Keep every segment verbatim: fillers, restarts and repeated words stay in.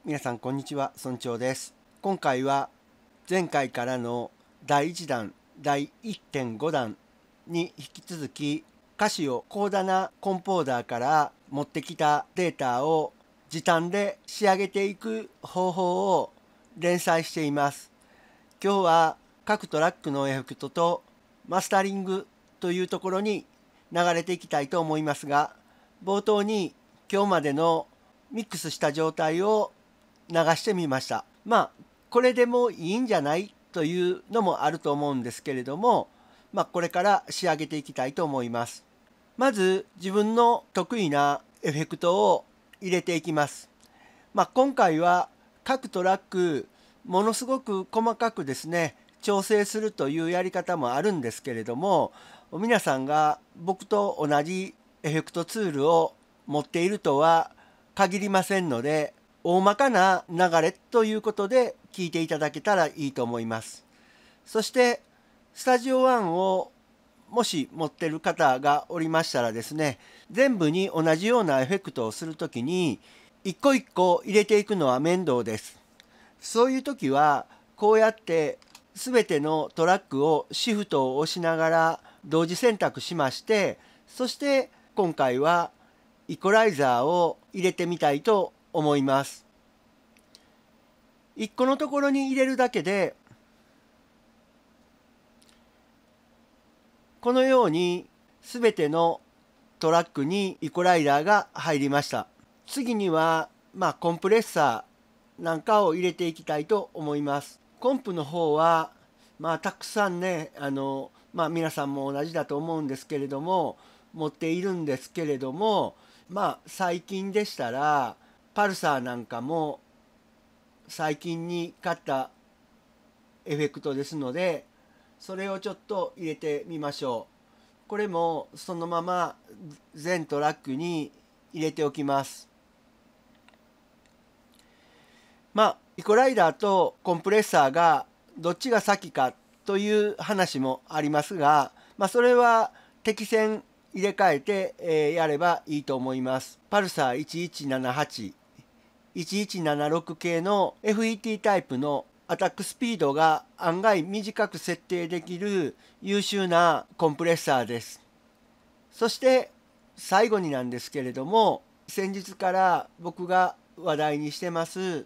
皆さんこんにちは、村長です。今回は前回からのだいいち弾だいいってんご弾に引き続き、歌詞をコーダナコンポーダーから持ってきたデータを時短で仕上げていく方法を連載しています。今日は各トラックのエフェクトとマスタリングというところに流れていきたいと思いますが、冒頭に今日までのミックスした状態を流してみました。まあこれでもいいんじゃないというのもあると思うんですけれども、まあ、これから仕上げていきたいと思います。まず自分の得意なエフェクトを入れていきます。まあ、今回は各トラックものすごく細かくですね調整するというやり方もあるんですけれども、皆さんが僕と同じエフェクトツールを持っているとは限りませんので、大まかな流れということで聞いていただけたらいいと思います。そしてスタジオワンをもし持ってる方がおりましたらですね、全部に同じようなエフェクトをするときに一個一個入れていくのは面倒です。そういう時はこうやって全てのトラックをシフトを押しながら同時選択しまして、そして今回はイコライザーを入れてみたいと思います。いっこのところに入れるだけでこのように全てのトラックにイコライザーが入りました。次にはまあコンプレッサーなんかを入れていきたいと思います。コンプの方はまあたくさんね、あのまあ皆さんも同じだと思うんですけれども持っているんですけれども、まあ最近でしたらパルサーなんかも最近に買ったエフェクトですので、それをちょっと入れてみましょう。これもそのまま全トラックに入れておきます。まあイコライザーとコンプレッサーがどっちが先かという話もありますが、まあ、それは適線入れ替えて、えー、やればいいと思います。パルサーいちいちななはち、いちいちななろく系の エフイーティー タイプのアタックスピードが案外短く設定できる優秀なコンプレッサーです。そして最後になんですけれども、先日から僕が話題にしてます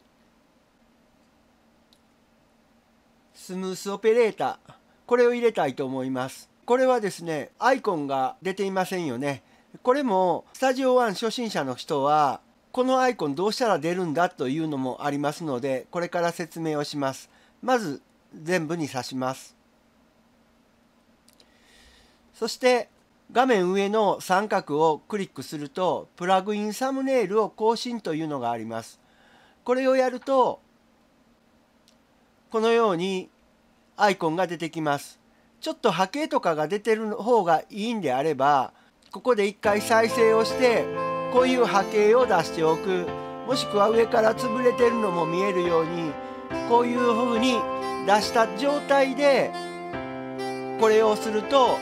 スムースオペレーター、これを入れたいと思います。これはですねアイコンが出ていませんよね。これもスタジオワン初心者の人はこのアイコンどうしたら出るんだというのもありますので、これから説明をします。まず全部に挿します。そして画面上の三角をクリックするとプラグインサムネイルを更新というのがあります。これをやるとこのようにアイコンが出てきます。ちょっと波形とかが出てる方がいいんであれば、ここで一回再生をしてこういう波形を出しておく、もしくは上から潰れてるのも見えるようにこういうふうに出した状態でこれをすると、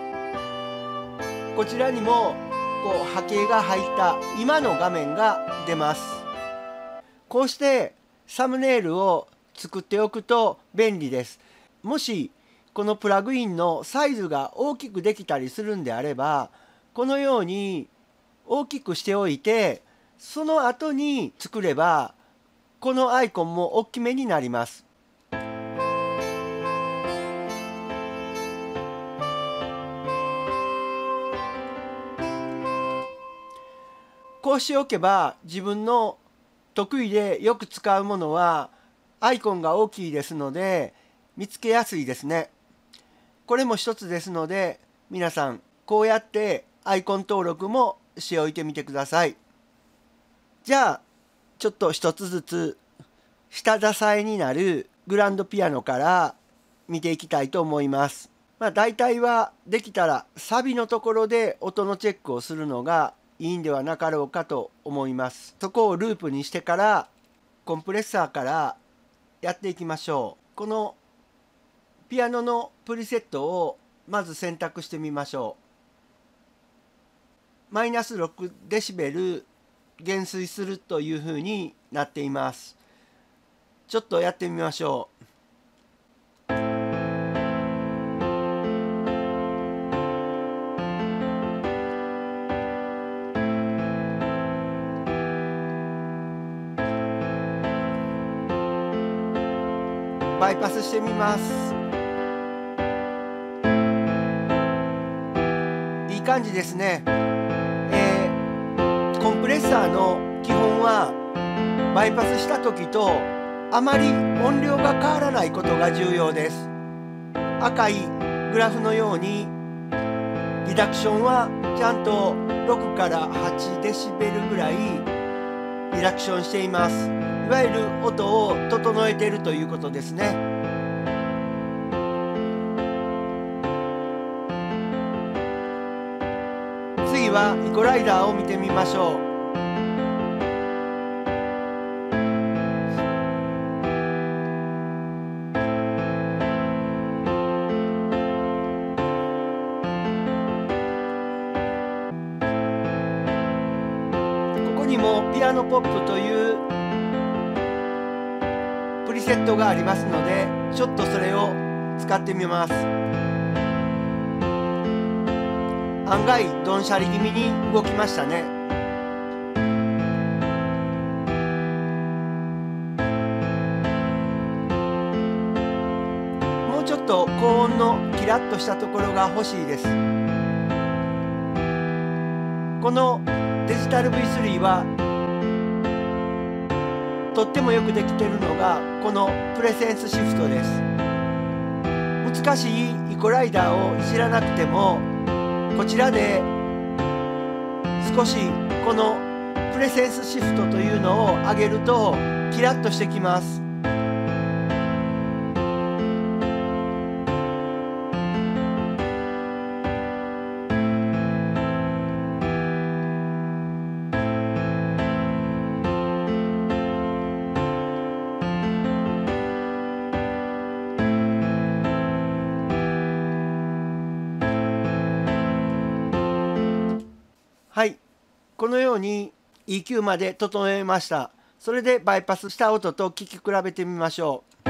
こちらにもこう波形が入った今の画面が出ます。こうしてサムネイルを作っておくと便利です。もしこのプラグインのサイズが大きくできたりするんであれば、このように大きくしておいてその後に作ればこのアイコンも大きめになります。こうしておけば自分の得意でよく使うものはアイコンが大きいですので見つけやすいですね。これも一つですので、皆さんこうやってアイコン登録もしておいてみてください。じゃあちょっと一つずつ下支えになるグランドピアノから見ていきたいと思います。まあ、大体はできたらサビのところで音のチェックをするのがいいんではなかろうかと思います。そこをループにしてからコンプレッサーからやっていきましょう。このピアノのプリセットをまず選択してみましょう。マイナスろくデシベル減衰するというふうになっています。ちょっとやってみましょう。バイパスしてみます。いい感じですね。えー、コンプレッサーの基本はバイパスした時とあまり音量が変わらないことが重要です。赤いグラフのようにリダクションはちゃんとろくからはちデシベルぐらいリダクションしています。いわゆる音を整えているということですね。次はイコライザーを見てみましょう。ここにもピアノポップというプリセットがありますので、ちょっとそれを使ってみます。案外どんしゃり気味に動きましたね。もうちょっと高音のキラッとしたところが欲しいです。このデジタル ブイスリー はとってもよくできているのがこのプレセンスシフトです。難しいイコライザーをいじらなくても、こちらで少しこのプレセンスシフトというのを上げるとキラッとしてきます。はい、このように イーキュー まで整えました。それでバイパスした音と聞き比べてみましょう。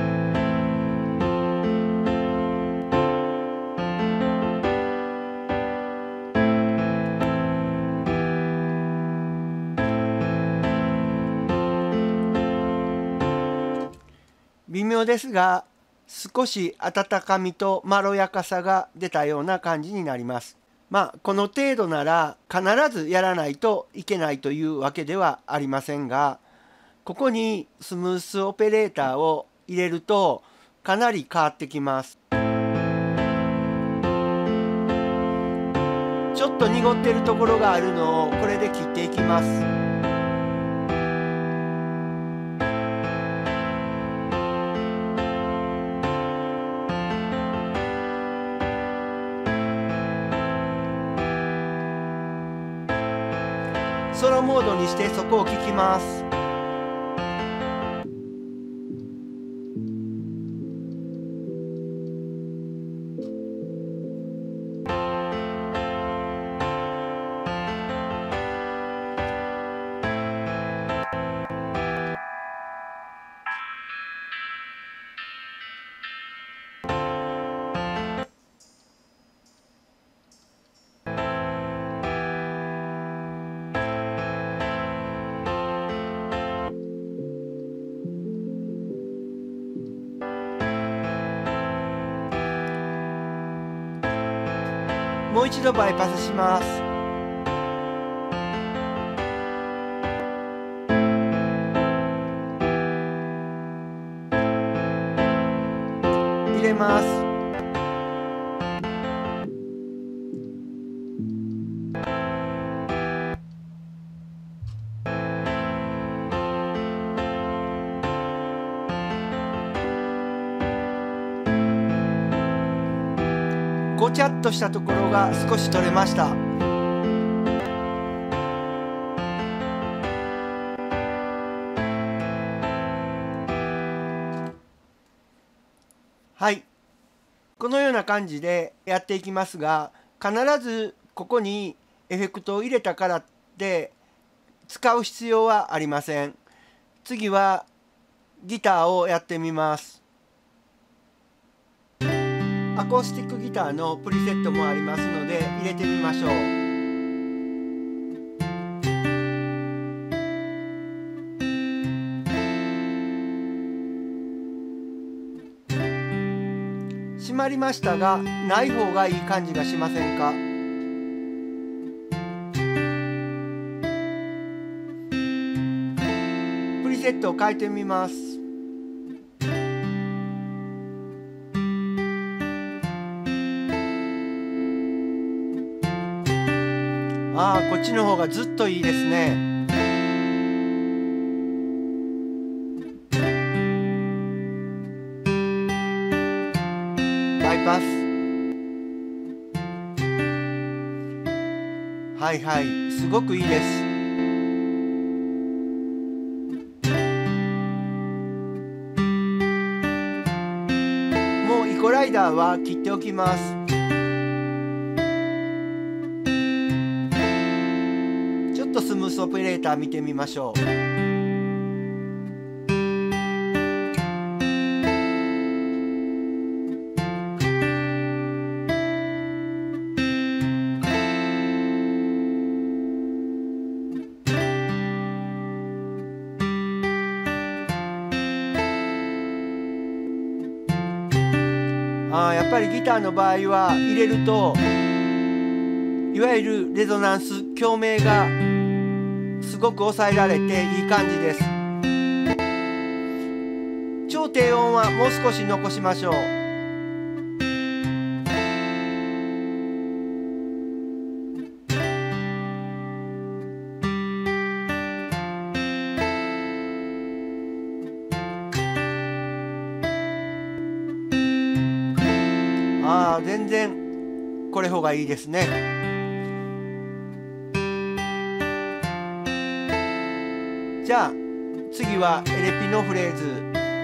微妙ですが、少し温かみとまろやかさが出たような感じになります。まあこの程度なら必ずやらないといけないというわけではありませんが、ここにスムースオペレーターを入れるとかなり変わってきます。ちょっと濁ってるところがあるのをこれで切っていきます。ソロモードにしてそこを聞きます。もう一度バイパスします。入れます。ごちゃっとしたところが少し取れました。はい、このような感じでやっていきますが、必ずここにエフェクトを入れたからって使う必要はありません。 次はギターをやってみます。アコースティックギターのプリセットもありますので入れてみましょう。閉まりましたが、ない方がいい感じがしませんか？プリセットを変えてみます。ああ、こっちの方がずっといいですね。バイパス。はいはい、すごくいいです。もうイコライダーは切っておきます。ちょっとスムースオペレーター見てみましょう。あーやっぱりギターの場合は入れるといわゆるレゾナンス共鳴がすごく抑えられていい感じです。超低音はもう少し残しましょう。ああ、全然これ方がいいですね。じゃあ次はエレピのフレーズ。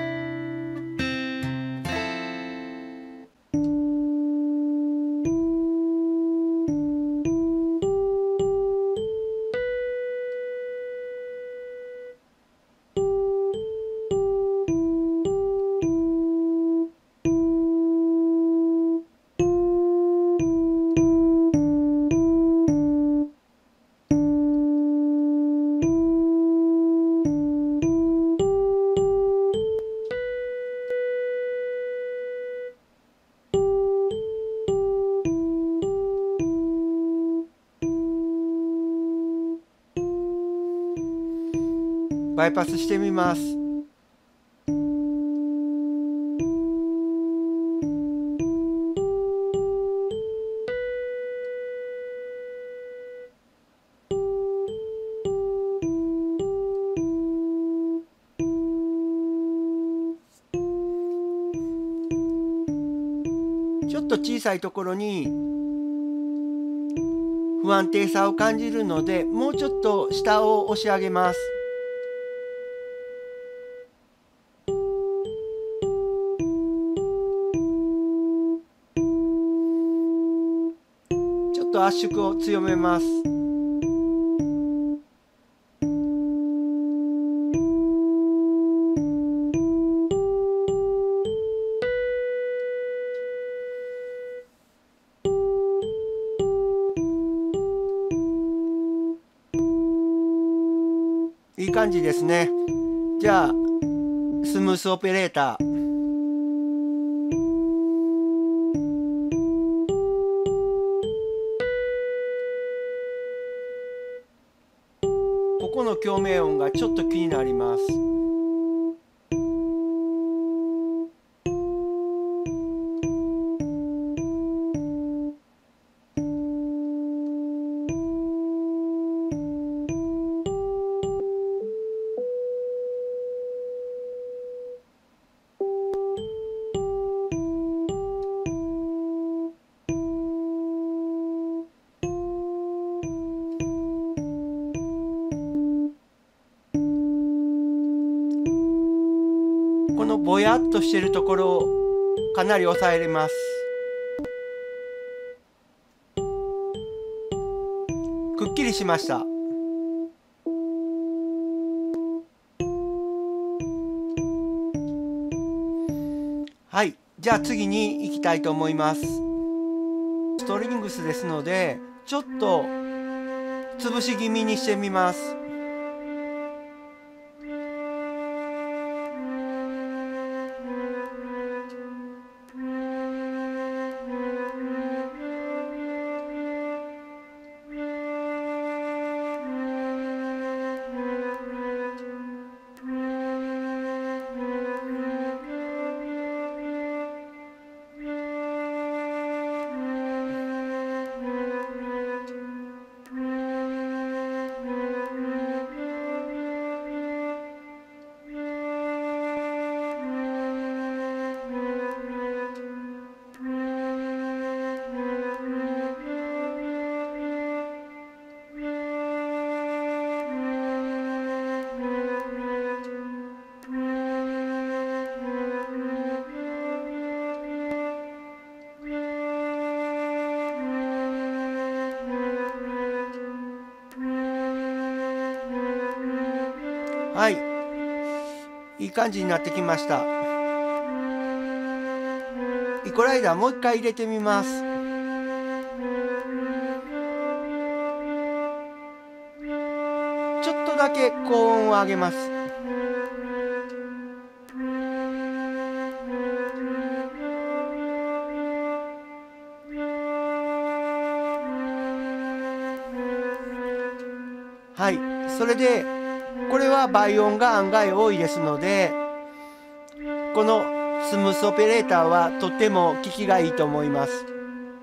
バイパスしてみます。ちょっと小さいところに不安定さを感じるので、もうちょっと下を押し上げます。ちょっと圧縮を強めます。いい感じですね。じゃあスムースオペレーター。ここの共鳴音がちょっと気になります。このぼやっとしているところをかなり抑えれます。くっきりしました。 はい、じゃあ次に行きたいと思います。ストリングスですのでちょっと潰し気味にしてみます。はい、いい感じになってきました。イコライザーもう一回入れてみます。ちょっとだけ高音を上げます。はい、それでこれは倍音が案外多いですので、このスムースオペレーターはとっても効きがいいと思います。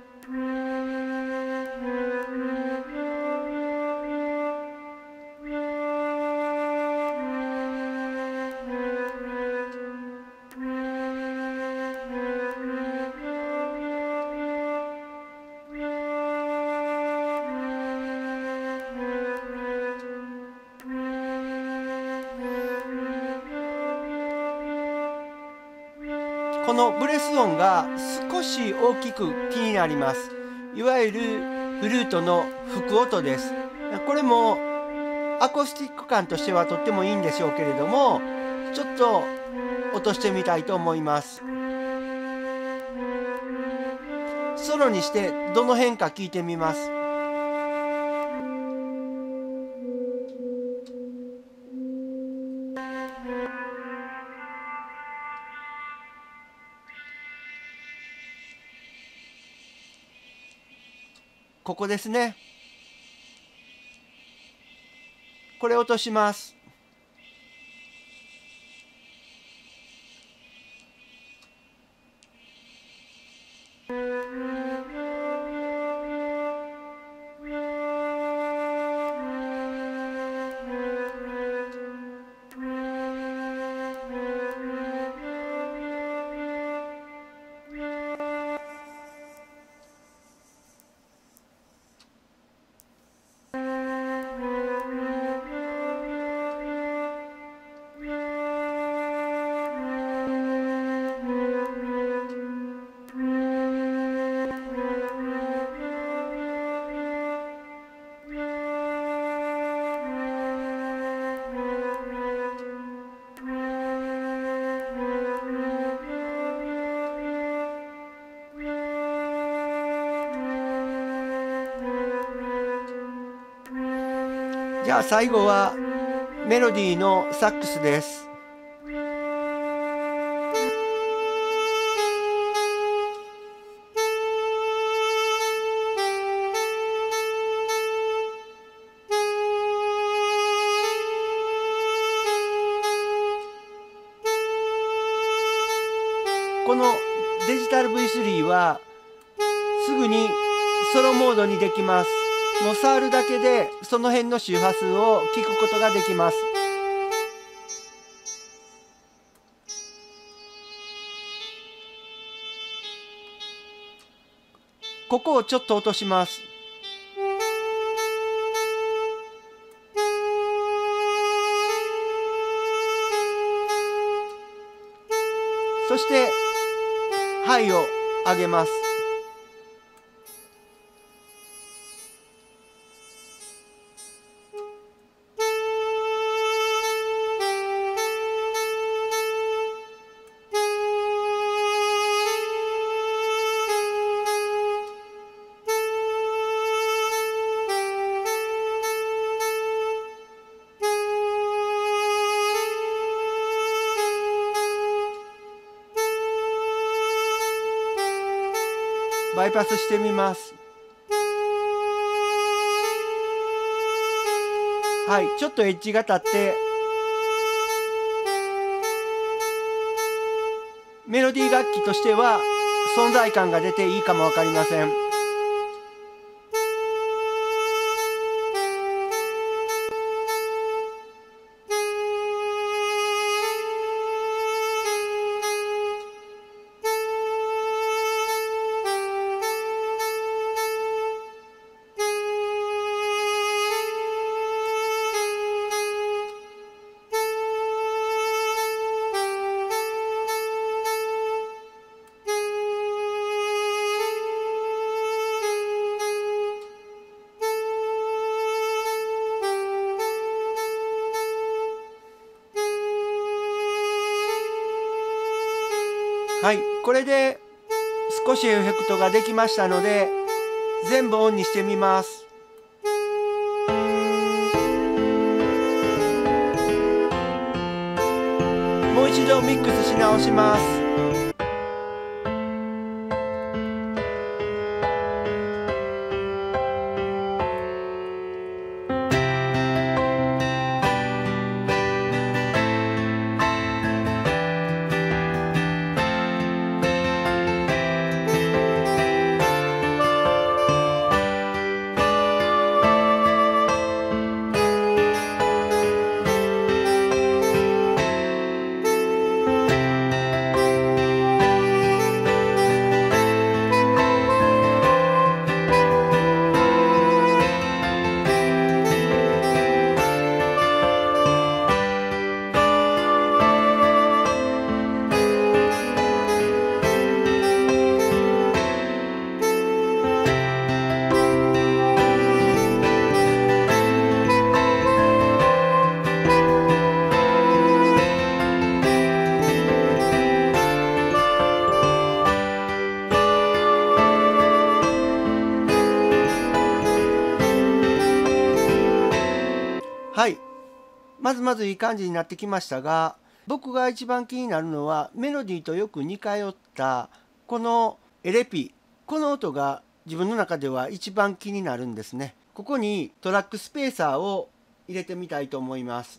このブレス音が少し大きく気になります。いわゆるフルートの吹く音です。これもアコースティック感としてはとってもいいんでしょうけれども、ちょっと落としてみたいと思います。ソロにしてどの辺か聞いてみます。ここですね。これ落とします。じゃあ最後はメロディーのサックスです。このデジタル ブイスリー はすぐにソロモードにできます。もう触るだけでその辺の周波数を聞くことができます。ここをちょっと落とします。そしてハイを上げます。 バイパスしてみます。はい、ちょっとエッジが立ってメロディー楽器としては存在感が出ていいかもわかりません。はい、これで少しエフェクトができましたので全部オンにしてみます。もう一度ミックスし直します。はい、まずまずいい感じになってきましたが、僕が一番気になるのはメロディーとよく似通ったこのエレピ、この音が自分の中では一番気になるんですね。ここにトラックスペーサーを入れてみたいと思います。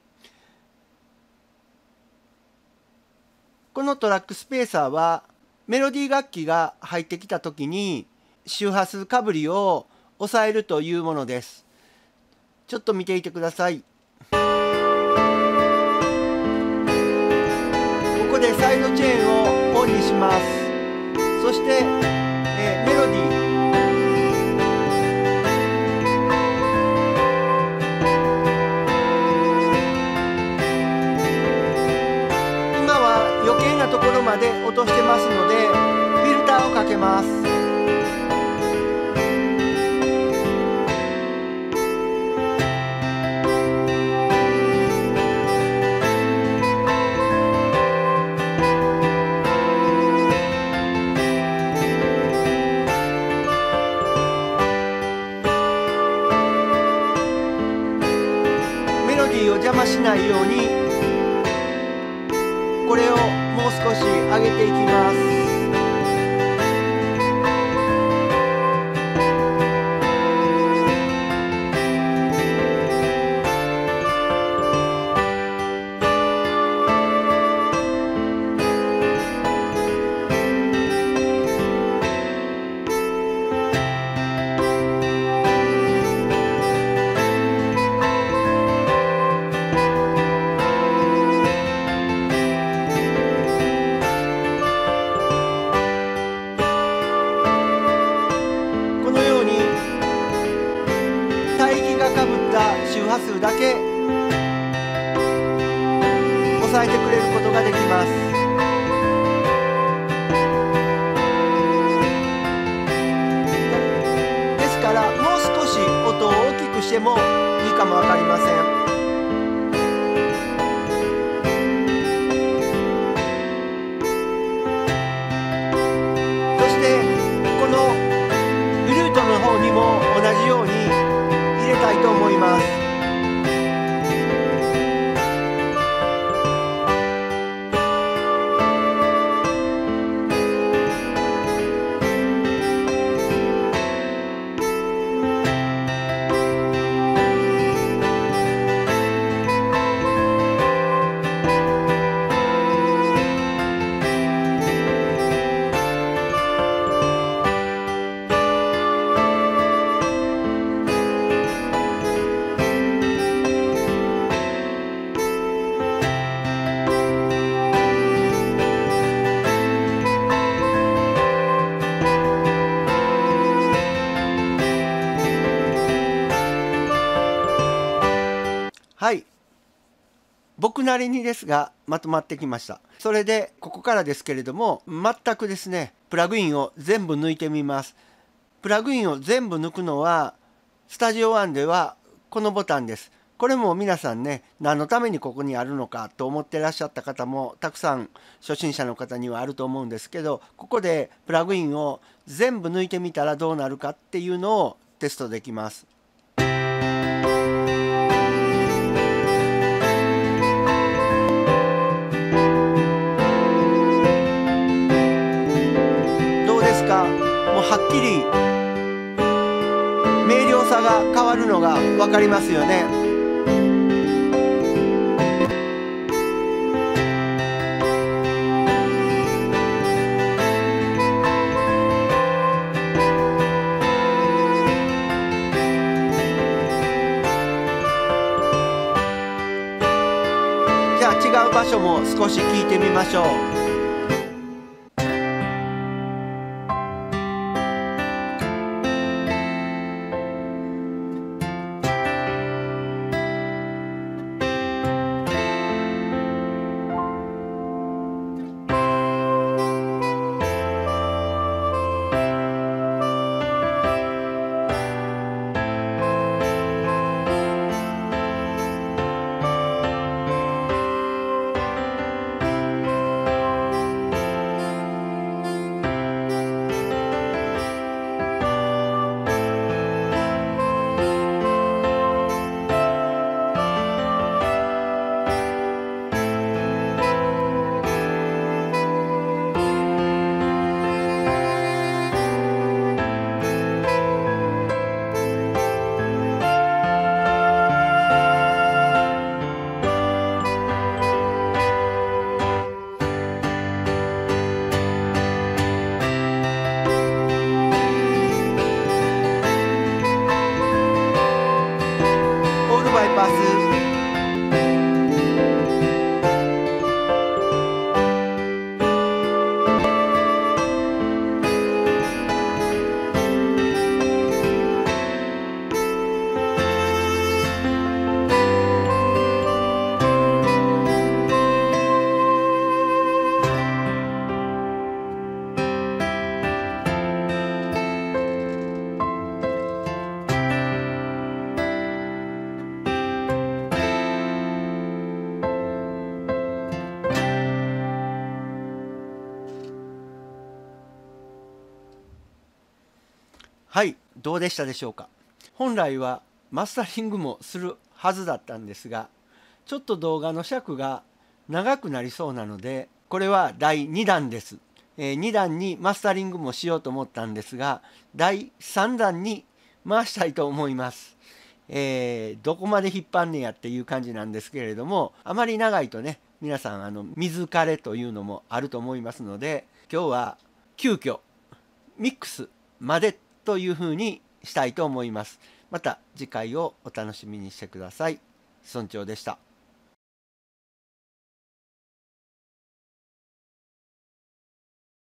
このトラックスペーサーはメロディー楽器が入ってきた時に周波数かぶりを抑えるというものです。ちょっと見ていてください。ここでサイドチェーンをオンにします。そして、えー、メロディー今は余計なところまで落としてますのでフィルターをかけます。邪魔しないようにこれをもう少し上げていきます。周波数だけ抑えてくれることができます。ですからもう少し音を大きくしてもいいかもわかりません。そしてこのフルートの方にも同じように入れたいと思います。 僕なりにですがまとまってきました。それでここからですけれども、全くですねプラグインを全部抜いてみます。プラグインを全部抜くのはスタジオワンではこのボタンです。これも皆さんね、何のためにここにあるのかと思ってらっしゃった方もたくさん初心者の方にはあると思うんですけど、ここでプラグインを全部抜いてみたらどうなるかっていうのをテストできます。どうですか？もうはっきり明瞭さが変わるのが分かりますよね。じゃあ違う場所も少し聞いてみましょう。バイパス。はい、どうでしたでしょうか。本来はマスタリングもするはずだったんですが、ちょっと動画の尺が長くなりそうなので、これはだいにだんです。えー、にだんにマスタリングもしようと思ったんですが、だいさんだんに回したいと思います。えー、どこまで引っ張んねやっていう感じなんですけれども、あまり長いとね、皆さんあの水枯れというのもあると思いますので、今日は急遽ミックスまでというふうにしたいと思います。また次回をお楽しみにしてください。村長でした。